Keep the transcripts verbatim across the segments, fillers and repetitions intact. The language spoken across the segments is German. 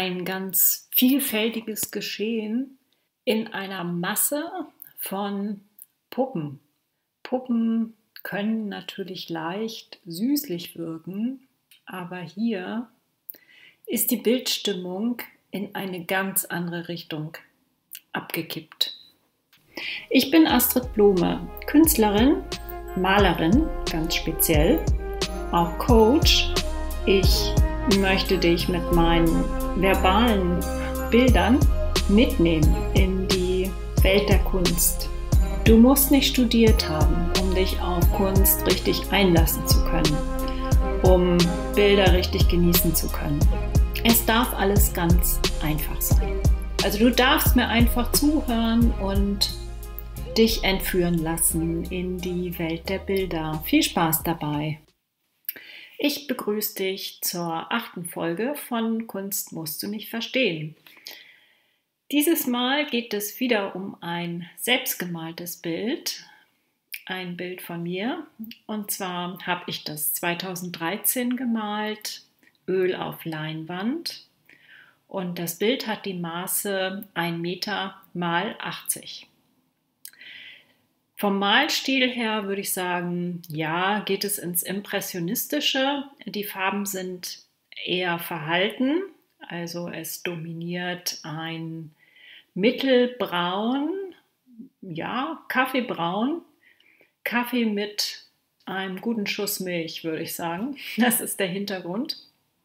ein ganz vielfältiges Geschehen in einer Masse von Puppen. Puppen können natürlich leicht süßlich wirken, aber hier ist die Bildstimmung in eine ganz andere Richtung abgekippt. Ich bin Astrid Blume, Künstlerin, Malerin, ganz speziell, auch Coach. Ich möchte dich mit meinen verbalen Bildern mitnehmen in die Welt der Kunst. Du musst nicht studiert haben, um dich auf Kunst richtig einlassen zu können, um Bilder richtig genießen zu können. Es darf alles ganz einfach sein. Also du darfst mir einfach zuhören und dich entführen lassen in die Welt der Bilder. Viel Spaß dabei! Ich begrüße dich zur achten Folge von Kunst musst du nicht verstehen. Dieses Mal geht es wieder um ein selbstgemaltes Bild, ein Bild von mir. Und zwar habe ich das zweitausenddreizehn gemalt, Öl auf Leinwand. Und das Bild hat die Maße ein Meter mal achtzig. Vom Malstil her würde ich sagen, ja, geht es ins Impressionistische. Die Farben sind eher verhalten, also es dominiert ein Mittelbraun, ja, Kaffeebraun, Kaffee mit einem guten Schuss Milch, würde ich sagen. Das ist der Hintergrund.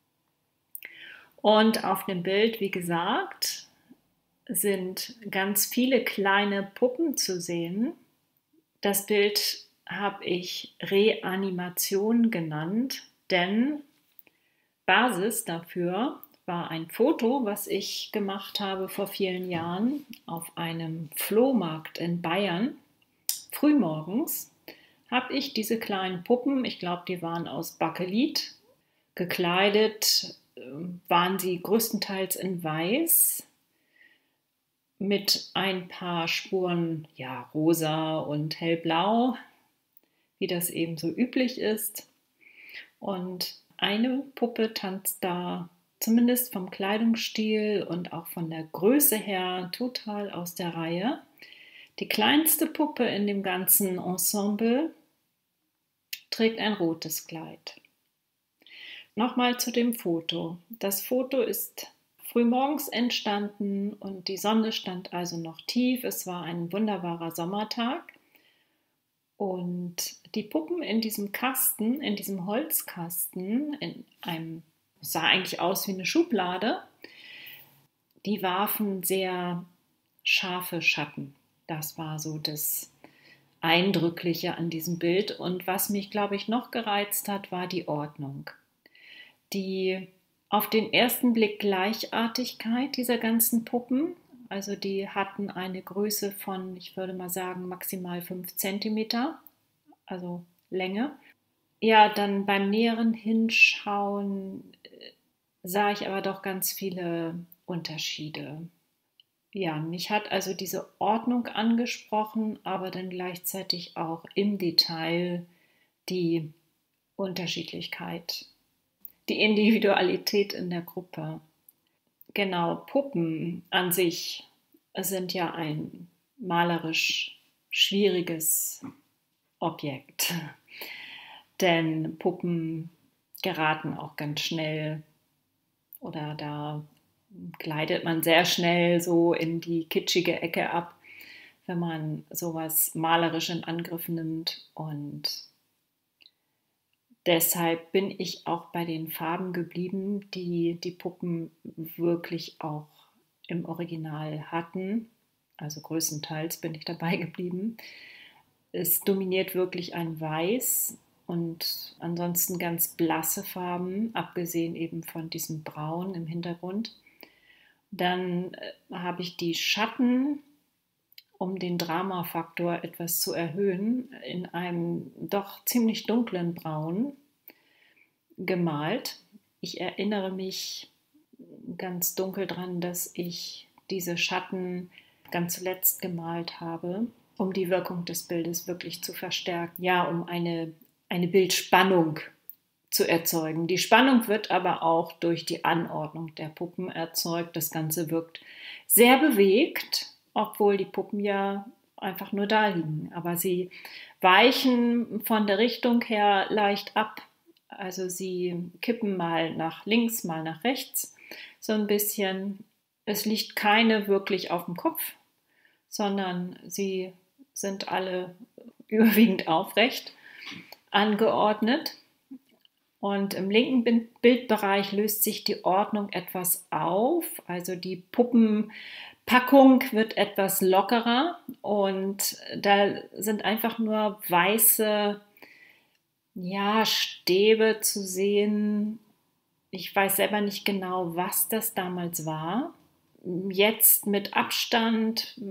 Und auf dem Bild, wie gesagt, sind ganz viele kleine Puppen zu sehen. Das Bild habe ich Reanimation genannt, denn Basis dafür war ein Foto, was ich gemacht habe vor vielen Jahren auf einem Flohmarkt in Bayern. Frühmorgens habe ich diese kleinen Puppen, ich glaube, die waren aus Bakelit, gekleidet, waren sie größtenteils in Weiß, mit ein paar Spuren, ja, rosa und hellblau, wie das eben so üblich ist. Und eine Puppe tanzt da zumindest vom Kleidungsstil und auch von der Größe her total aus der Reihe. Die kleinste Puppe in dem ganzen Ensemble trägt ein rotes Kleid. Nochmal zu dem Foto. Das Foto ist frühmorgens entstanden und die Sonne stand also noch tief. Es war ein wunderbarer Sommertag und die Puppen in diesem Kasten, in diesem Holzkasten, in einem, sah eigentlich aus wie eine Schublade, die warfen sehr scharfe Schatten. Das war so das Eindrückliche an diesem Bild. Und was mich, glaube ich, noch gereizt hat, war die Ordnung. Die auf den ersten Blick Gleichartigkeit dieser ganzen Puppen, also die hatten eine Größe von, ich würde mal sagen, maximal fünf Zentimeter, also Länge. Ja, dann beim näheren Hinschauen sah ich aber doch ganz viele Unterschiede. Ja, mich hat also diese Ordnung angesprochen, aber dann gleichzeitig auch im Detail die Unterschiedlichkeit. Die Individualität in der Gruppe. Genau, Puppen an sich sind ja ein malerisch schwieriges Objekt, denn Puppen geraten auch ganz schnell oder da gleitet man sehr schnell so in die kitschige Ecke ab, wenn man sowas malerisch in Angriff nimmt, und deshalb bin ich auch bei den Farben geblieben, die die Puppen wirklich auch im Original hatten. Also größtenteils bin ich dabei geblieben. Es dominiert wirklich ein Weiß und ansonsten ganz blasse Farben, abgesehen eben von diesem Braun im Hintergrund. Dann habe ich die Schatten, um den Dramafaktor etwas zu erhöhen, in einem doch ziemlich dunklen Braun gemalt. Ich erinnere mich ganz dunkel daran, dass ich diese Schatten ganz zuletzt gemalt habe, um die Wirkung des Bildes wirklich zu verstärken. Ja, um eine, eine Bildspannung zu erzeugen. Die Spannung wird aber auch durch die Anordnung der Puppen erzeugt. Das Ganze wirkt sehr bewegt, obwohl die Puppen ja einfach nur da liegen. Aber sie weichen von der Richtung her leicht ab. Also sie kippen mal nach links, mal nach rechts so ein bisschen. Es liegt keine wirklich auf dem Kopf, sondern sie sind alle überwiegend aufrecht angeordnet. Und im linken Bildbereich löst sich die Ordnung etwas auf, also die Puppenpackung wird etwas lockerer und da sind einfach nur weiße, ja, Stäbe zu sehen. Ich weiß selber nicht genau, was das damals war. Jetzt mit Abstand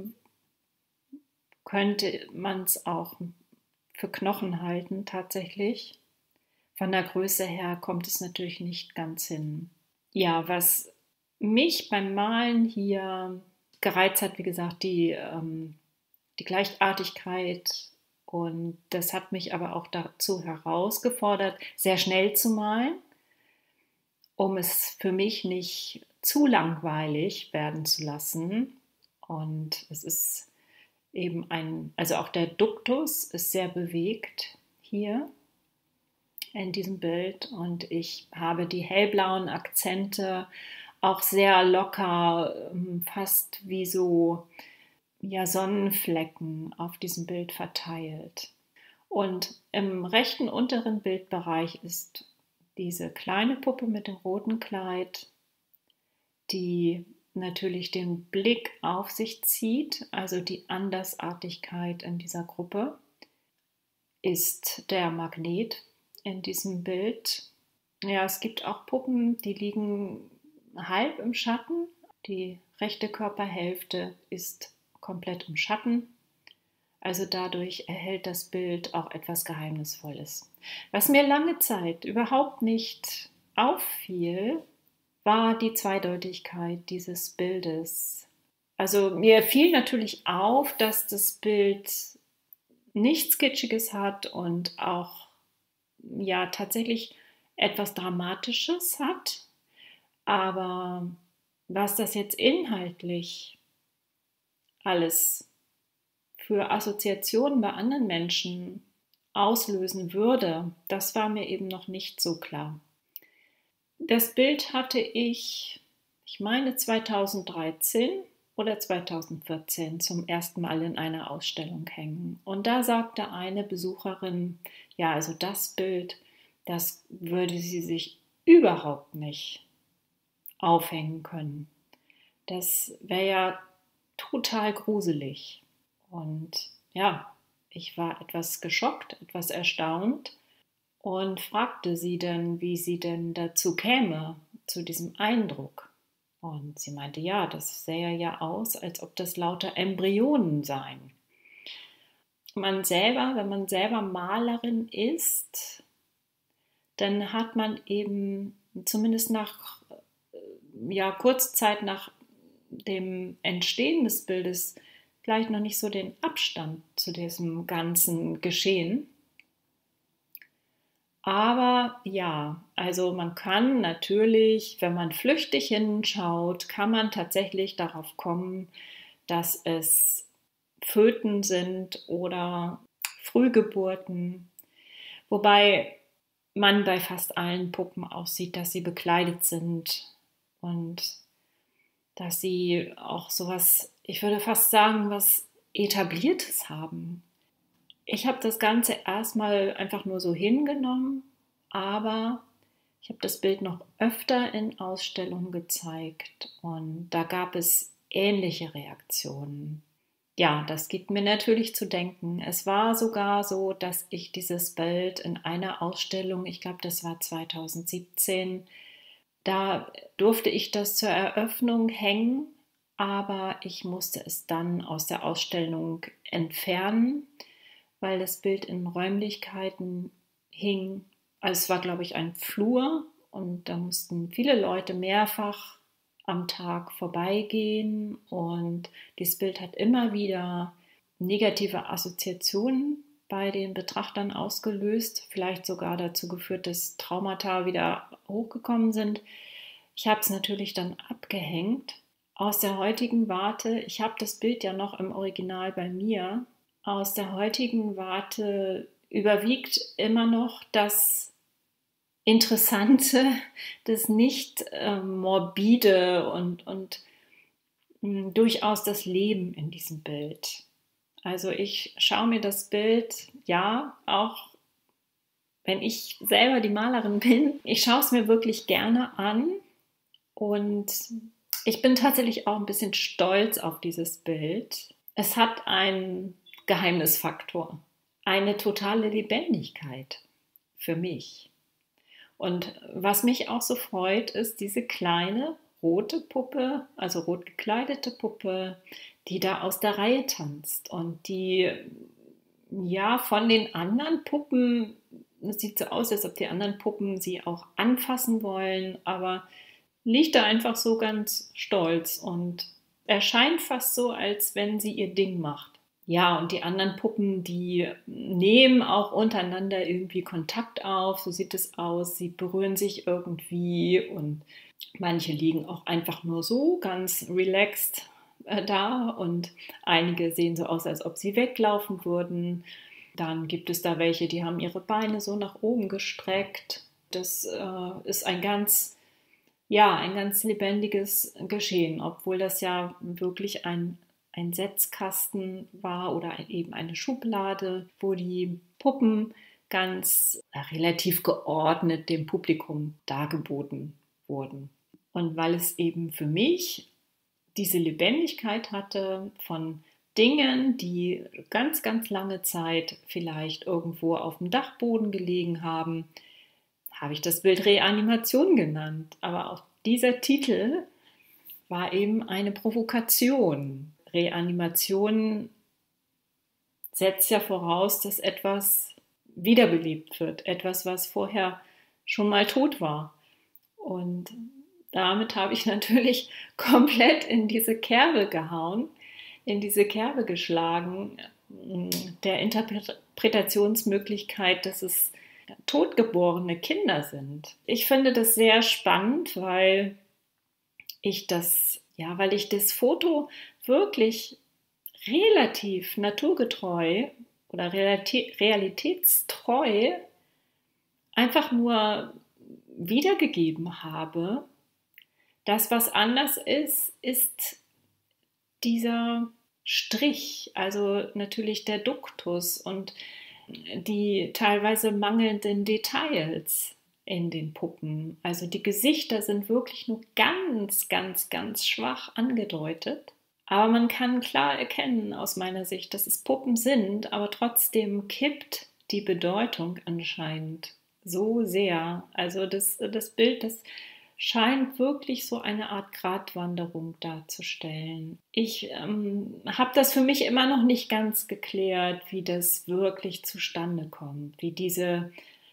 könnte man es auch für Knochen halten, tatsächlich. Von der Größe her kommt es natürlich nicht ganz hin. Ja, was mich beim Malen hier gereizt hat, wie gesagt, die, ähm, die Gleichartigkeit, und das hat mich aber auch dazu herausgefordert, sehr schnell zu malen, um es für mich nicht zu langweilig werden zu lassen. Und es ist eben ein, also auch der Duktus ist sehr bewegt hier in diesem Bild und ich habe die hellblauen Akzente auch sehr locker, fast wie so, ja, Sonnenflecken auf diesem Bild verteilt. Und im rechten unteren Bildbereich ist diese kleine Puppe mit dem roten Kleid, die natürlich den Blick auf sich zieht, also die Andersartigkeit in dieser Gruppe ist der Magnet in diesem Bild. Ja, es gibt auch Puppen, die liegen halb im Schatten. Die rechte Körperhälfte ist komplett im Schatten. Also dadurch erhält das Bild auch etwas Geheimnisvolles. Was mir lange Zeit überhaupt nicht auffiel, war die Zweideutigkeit dieses Bildes. Also mir fiel natürlich auf, dass das Bild nichts Kitschiges hat und auch ja tatsächlich etwas Dramatisches hat. Aber was das jetzt inhaltlich alles für Assoziationen bei anderen Menschen auslösen würde, das war mir eben noch nicht so klar. Das Bild hatte ich, ich meine zweitausenddreizehn oder zweitausendvierzehn zum ersten Mal in einer Ausstellung hängen. Und da sagte eine Besucherin, ja, also das Bild, das würde sie sich überhaupt nicht aufhängen können. Das wäre ja total gruselig. Und ja, ich war etwas geschockt, etwas erstaunt und fragte sie dann, wie sie denn dazu käme, zu diesem Eindruck. Und sie meinte, ja, das sähe ja aus, als ob das lauter Embryonen seien. Man selber, wenn man selber Malerin ist, dann hat man eben zumindest nach, ja, kurze Zeit nach dem Entstehen des Bildes vielleicht noch nicht so den Abstand zu diesem ganzen Geschehen. Aber ja, also man kann natürlich, wenn man flüchtig hinschaut, kann man tatsächlich darauf kommen, dass es Föten sind oder Frühgeburten, wobei man bei fast allen Puppen auch sieht, dass sie bekleidet sind und dass sie auch sowas, ich würde fast sagen, was Etabliertes haben. Ich habe das Ganze erstmal einfach nur so hingenommen, aber ich habe das Bild noch öfter in Ausstellungen gezeigt und da gab es ähnliche Reaktionen. Ja, das gibt mir natürlich zu denken. Es war sogar so, dass ich dieses Bild in einer Ausstellung, ich glaube, das war zweitausendsiebzehn, da durfte ich das zur Eröffnung hängen, aber ich musste es dann aus der Ausstellung entfernen, weil das Bild in Räumlichkeiten hing. Also es war, glaube ich, ein Flur und da mussten viele Leute mehrfach am Tag vorbeigehen und dieses Bild hat immer wieder negative Assoziationen bei den Betrachtern ausgelöst, vielleicht sogar dazu geführt, dass Traumata wieder hochgekommen sind. Ich habe es natürlich dann abgehängt. Aus der heutigen Warte, ich habe das Bild ja noch im Original bei mir, aus der heutigen Warte überwiegt immer noch das Interessante, das nicht äh, morbide und, und mh, durchaus das Leben in diesem Bild. Also ich schaue mir das Bild, ja, auch wenn ich selber die Malerin bin, ich schaue es mir wirklich gerne an und ich bin tatsächlich auch ein bisschen stolz auf dieses Bild. Es hat einen Geheimnisfaktor, eine totale Lebendigkeit für mich. Und was mich auch so freut, ist diese kleine rote Puppe, also rot gekleidete Puppe, die da aus der Reihe tanzt und die ja von den anderen Puppen, es sieht so aus, als ob die anderen Puppen sie auch anfassen wollen, aber liegt da einfach so ganz stolz und erscheint fast so, als wenn sie ihr Ding macht. Ja, und die anderen Puppen, die nehmen auch untereinander irgendwie Kontakt auf, so sieht es aus. Sie berühren sich irgendwie und manche liegen auch einfach nur so ganz relaxed äh, da und einige sehen so aus, als ob sie weglaufen würden. Dann gibt es da welche, die haben ihre Beine so nach oben gestreckt. Das äh, ist ein ganz, ja, ein ganz lebendiges Geschehen, obwohl das ja wirklich ein ein Setzkasten war oder eben eine Schublade, wo die Puppen ganz äh, relativ geordnet dem Publikum dargeboten wurden. Und weil es eben für mich diese Lebendigkeit hatte von Dingen, die ganz, ganz lange Zeit vielleicht irgendwo auf dem Dachboden gelegen haben, habe ich das Bild Reanimation genannt. Aber auch dieser Titel war eben eine Provokation. Reanimation setzt ja voraus, dass etwas wiederbelebt wird, etwas, was vorher schon mal tot war. Und damit habe ich natürlich komplett in diese Kerbe gehauen, in diese Kerbe geschlagen, der Interpretationsmöglichkeit, dass es totgeborene Kinder sind. Ich finde das sehr spannend, weil ich das, ja, weil ich das Foto wirklich relativ naturgetreu oder realitätstreu einfach nur wiedergegeben habe. Das, was anders ist, ist dieser Strich, also natürlich der Duktus und die teilweise mangelnden Details in den Puppen. Also die Gesichter sind wirklich nur ganz, ganz, ganz schwach angedeutet. Aber man kann klar erkennen aus meiner Sicht, dass es Puppen sind, aber trotzdem kippt die Bedeutung anscheinend so sehr. Also das, das Bild, das scheint wirklich so eine Art Gratwanderung darzustellen. Ich ähm, habe das für mich immer noch nicht ganz geklärt, wie das wirklich zustande kommt, wie diese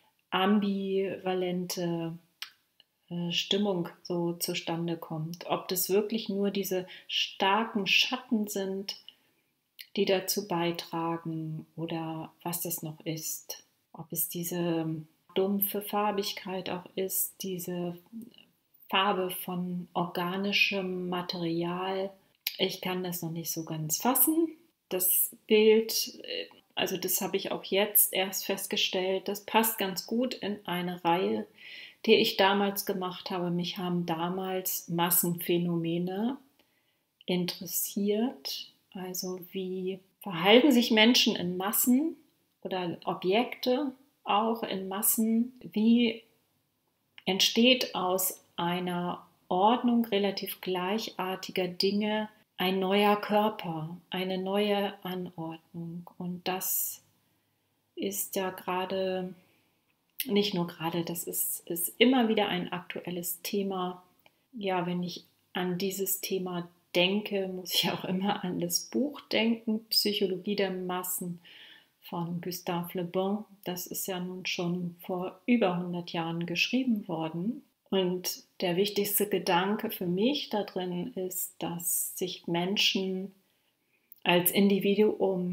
ambivalente äh, Stimmung so zustande kommt. Ob das wirklich nur diese starken Schatten sind, die dazu beitragen oder was das noch ist. Ob es diese dumpfe Farbigkeit auch ist, diese Farbe von organischem Material. Ich kann das noch nicht so ganz fassen. Das Bild, also das habe ich auch jetzt erst festgestellt, das passt ganz gut in eine Reihe, die ich damals gemacht habe. Mich haben damals Massenphänomene interessiert. Also wie verhalten sich Menschen in Massen oder Objekte auch in Massen? Wie entsteht aus einer Ordnung relativ gleichartiger Dinge ein neuer Körper, eine neue Anordnung? Und das ist ja gerade, nicht nur gerade, das ist, ist immer wieder ein aktuelles Thema. Ja, wenn ich an dieses Thema denke, muss ich auch immer an das Buch denken, Psychologie der Massen von Gustave Le Bon. Das ist ja nun schon vor über hundert Jahren geschrieben worden. Und der wichtigste Gedanke für mich da drin ist, dass sich Menschen als Individuum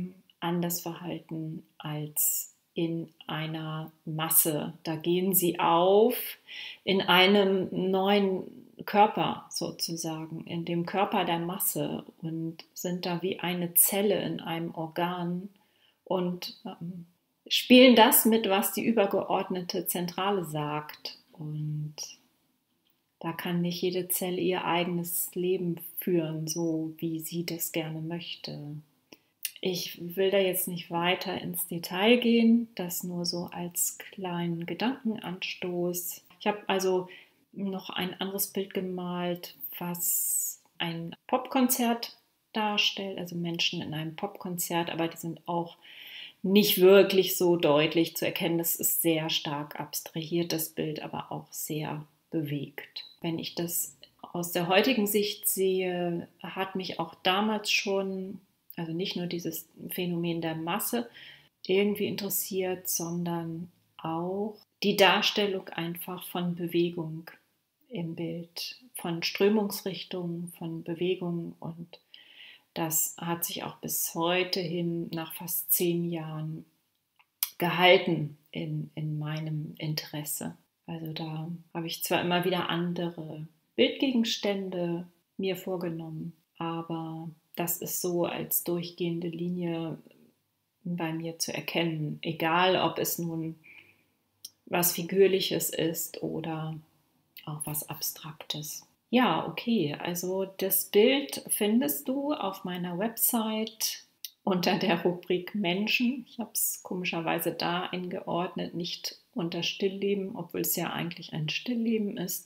anders verhalten als in einer Masse. Da gehen sie auf in einem neuen Körper sozusagen, in dem Körper der Masse und sind da wie eine Zelle in einem Organ und ähm, spielen das mit, was die übergeordnete Zentrale sagt. Und da kann nicht jede Zelle ihr eigenes Leben führen, so wie sie das gerne möchte. Ich will da jetzt nicht weiter ins Detail gehen, das nur so als kleinen Gedankenanstoß. Ich habe also noch ein anderes Bild gemalt, was ein Popkonzert darstellt, also Menschen in einem Popkonzert, aber die sind auch nicht wirklich so deutlich zu erkennen. Das ist sehr stark abstrahiert, das Bild, aber auch sehr bewegt. Wenn ich das aus der heutigen Sicht sehe, hat mich auch damals schon, also nicht nur dieses Phänomen der Masse irgendwie interessiert, sondern auch die Darstellung einfach von Bewegung im Bild, von Strömungsrichtungen, von Bewegung, und das hat sich auch bis heute hin nach fast zehn Jahren gehalten in, in meinem Interesse. Also da habe ich zwar immer wieder andere Bildgegenstände mir vorgenommen, aber das ist so als durchgehende Linie bei mir zu erkennen, egal ob es nun was Figürliches ist oder auch was Abstraktes. Ja, okay, also das Bild findest du auf meiner Website unter der Rubrik Menschen. Ich habe es komischerweise da eingeordnet, nicht unter Stillleben, obwohl es ja eigentlich ein Stillleben ist.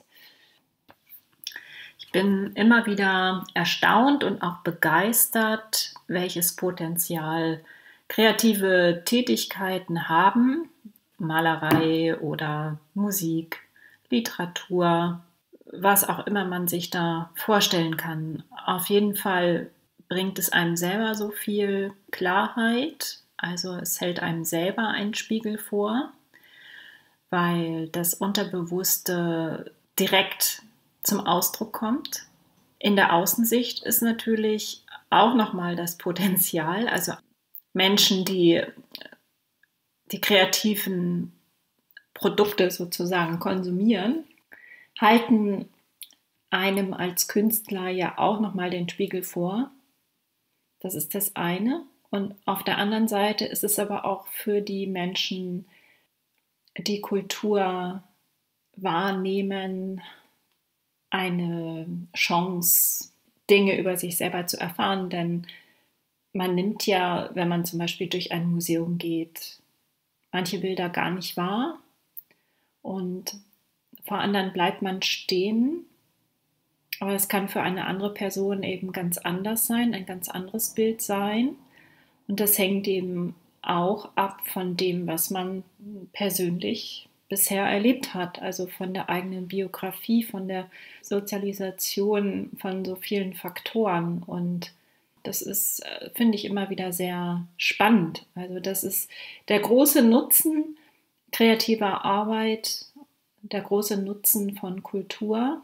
Ich bin immer wieder erstaunt und auch begeistert, welches Potenzial kreative Tätigkeiten haben. Malerei oder Musik, Literatur, was auch immer man sich da vorstellen kann. Auf jeden Fall bringt es einem selber so viel Klarheit, also es hält einem selber einen Spiegel vor, weil das Unterbewusste direkt zum Ausdruck kommt. In der Außensicht ist natürlich auch nochmal das Potenzial, also Menschen, die die kreativen Produkte sozusagen konsumieren, halten einem als Künstler ja auch nochmal den Spiegel vor. Das ist das eine. Und auf der anderen Seite ist es aber auch für die Menschen, die Kultur wahrnehmen, eine Chance, Dinge über sich selber zu erfahren. Denn man nimmt ja, wenn man zum Beispiel durch ein Museum geht, manche Bilder gar nicht wahr. Und vor anderen bleibt man stehen. Aber es kann für eine andere Person eben ganz anders sein, ein ganz anderes Bild sein. Und das hängt eben auch ab von dem, was man persönlich bisher erlebt hat. Also von der eigenen Biografie, von der Sozialisation, von so vielen Faktoren. Und das ist, finde ich, immer wieder sehr spannend. Also das ist der große Nutzen kreativer Arbeit, der große Nutzen von Kultur.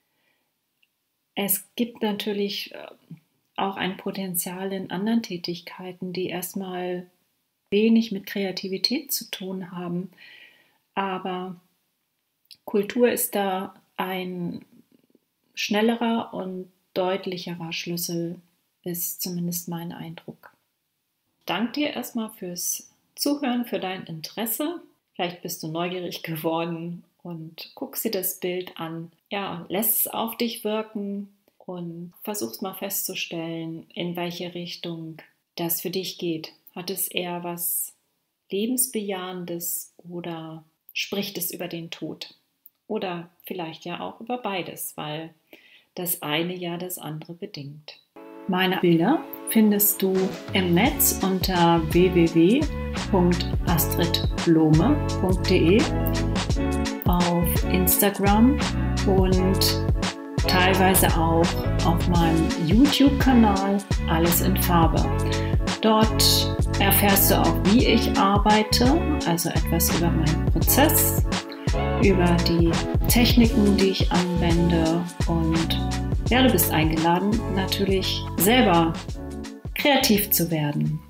Es gibt natürlich auch ein Potenzial in anderen Tätigkeiten, die erstmal wenig mit Kreativität zu tun haben. Aber Kultur ist da ein schnellerer und deutlicherer Schlüssel, ist zumindest mein Eindruck. Danke dir erstmal fürs Zuhören, für dein Interesse. Vielleicht bist du neugierig geworden und guckst dir das Bild an. Ja, lässt es auf dich wirken und versuchst mal festzustellen, in welche Richtung das für dich geht. Hat es eher was Lebensbejahendes oder spricht es über den Tod? Oder vielleicht ja auch über beides, weil das eine ja das andere bedingt. Meine Bilder findest du im Netz unter w w w punkt astrid blome punkt de, auf Instagram und teilweise auch auf meinem YouTube-Kanal Alles in Farbe. Dort erfährst du auch, wie ich arbeite, also etwas über meinen Prozess, über die Techniken, die ich anwende, und ja, du bist eingeladen, natürlich selber kreativ zu werden.